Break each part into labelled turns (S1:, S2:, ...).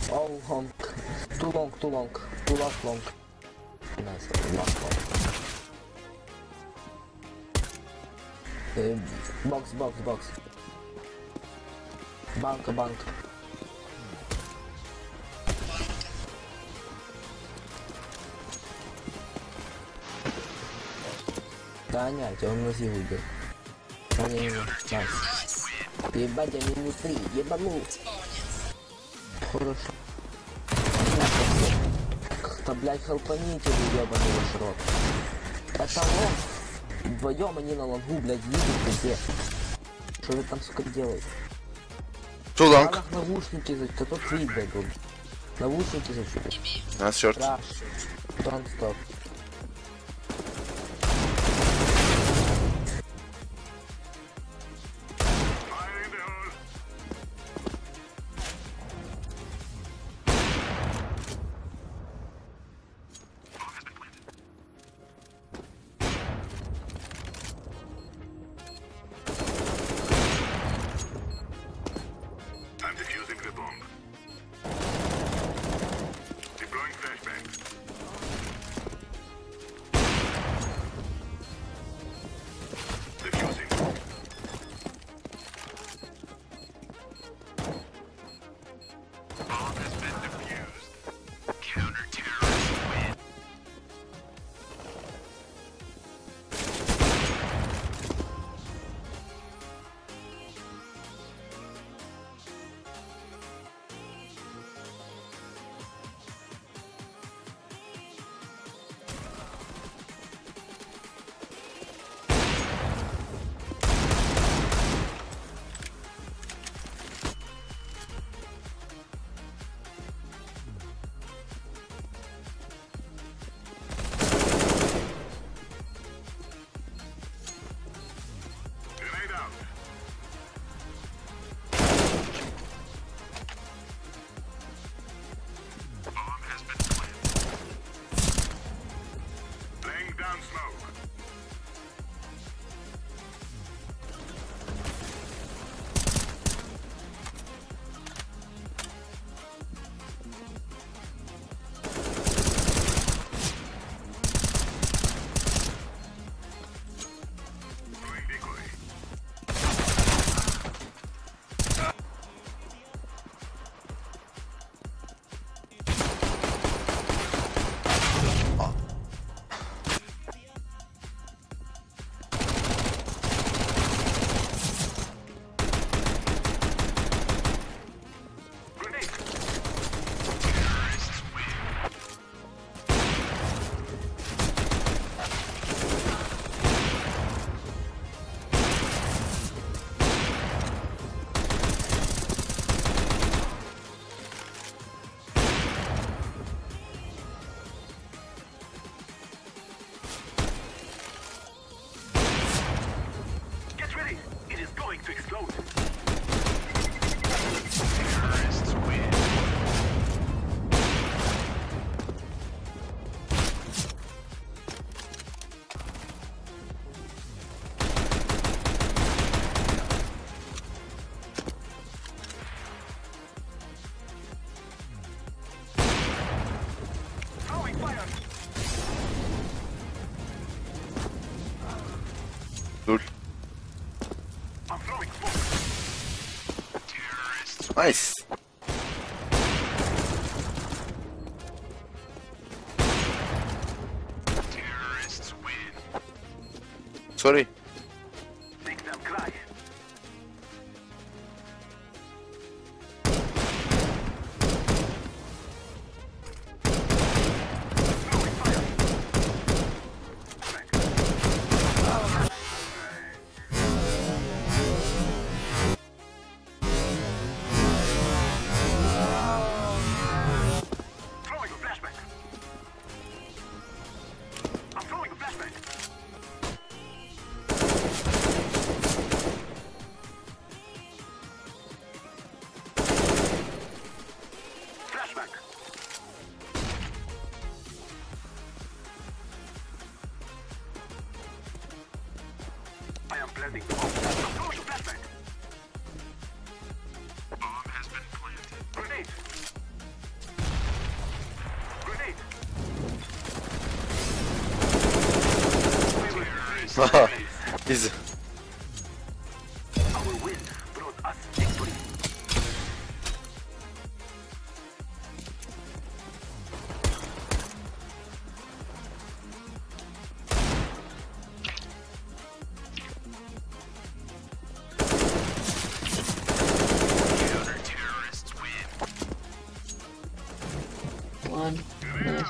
S1: Oh, long. Too long, too long. Too last long. Nice, last long. Box, box, box. Банка, банка. Таня, он на силу идет. Найс. Ебать, я минус 3, ебануть. Хорошо. Как-то, блядь, хелпаните, ебаный ваш рот. Это лонг. Вдвоем они на лонгу, блядь, видите где. Что вы там, сука, делаете?
S2: Too long.
S1: Надо наушники зачем? Тут фидбэк был. Наушники зачем?
S2: Nice short.
S1: Краш. Don't stop.
S2: Nice. Sorry.
S3: planting the bomb. I'm throwing a flashbang. Bomb has been planted. Grenade.
S2: Easy.
S1: One. Nice.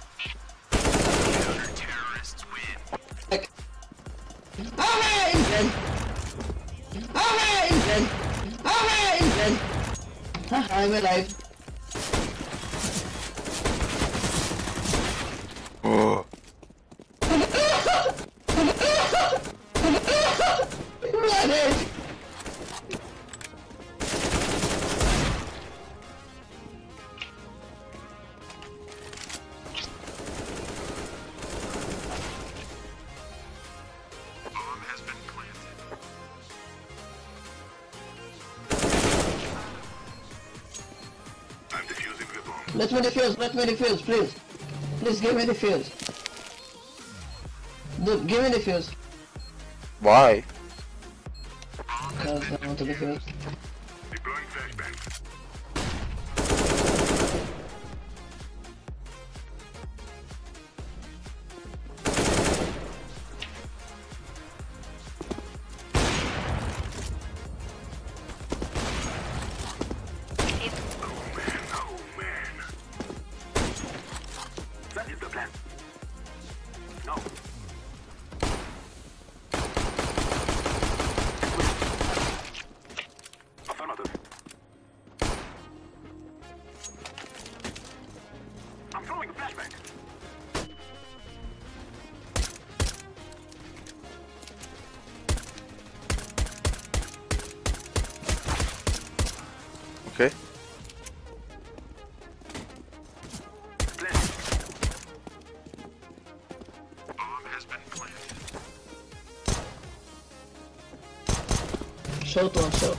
S1: I'm alive.
S2: Oh.
S1: Run it! Let me defuse, please. Please give me the fuse. Dude, give me the fuse.
S2: Why?
S1: Because I want to defuse.
S3: Deploying flashbang. That is the plan. No. Affirmative. I'm throwing a flashbang.
S2: Okay.
S1: Short one, short.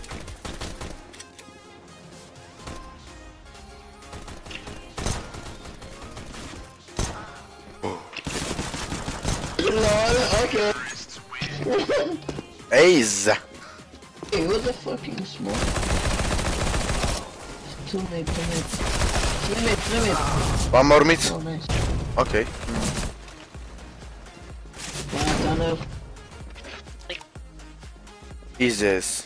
S1: Lol, okay.
S2: Ace.
S1: Hey, what the fucking smoke? 2 mid, 2 mid. 3 mid, 3 mid.
S2: One more mid.
S1: Oh, nice.
S2: Okay.
S1: One tunnel.
S2: Easy.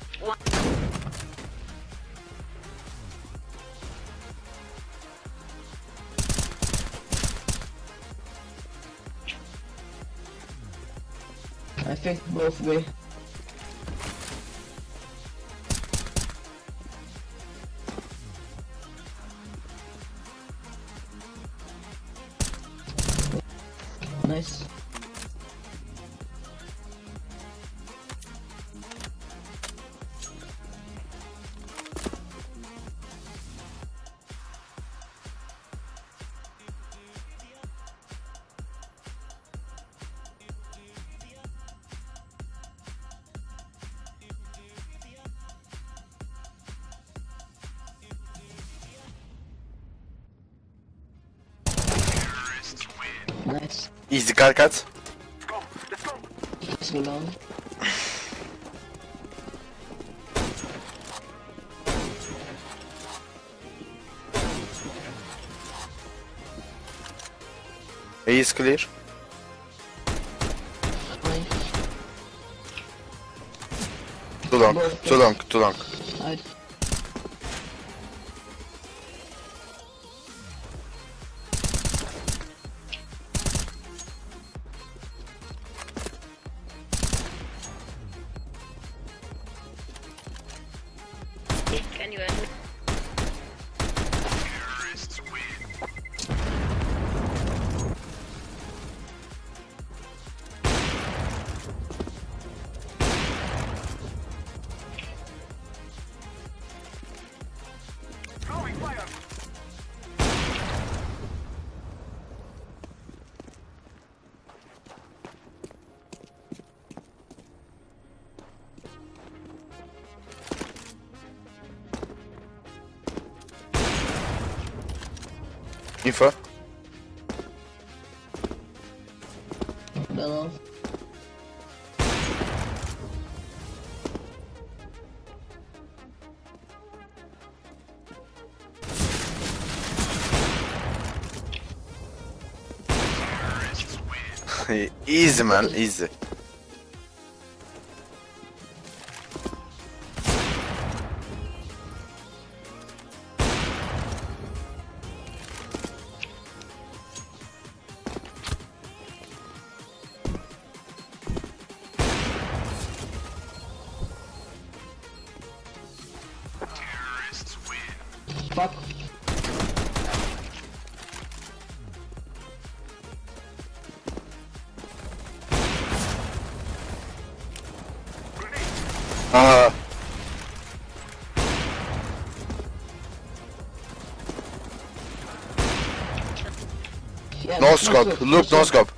S1: I think both way. Nice. Nice.
S2: Easy cut.
S3: Let's go. Let's go.
S1: Let's go long.
S2: A is clear.
S1: Fine.
S2: Too long. Too long. Too long.
S1: Hide.
S4: Can you end?
S3: Throwing fire.
S2: Info.
S1: Don't know.
S2: Easy, man, easy.
S1: Fuck.
S2: Uh,
S1: Yeah,
S2: no scope. Look, no scope.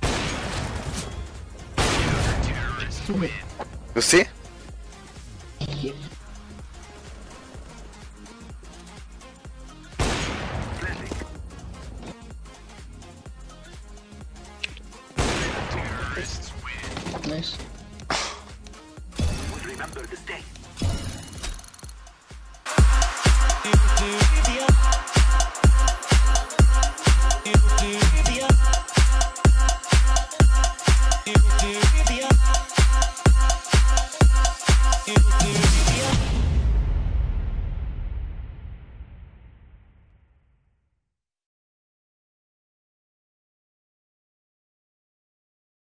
S2: You see?
S1: Yeah. Nice.
S3: Remember this day.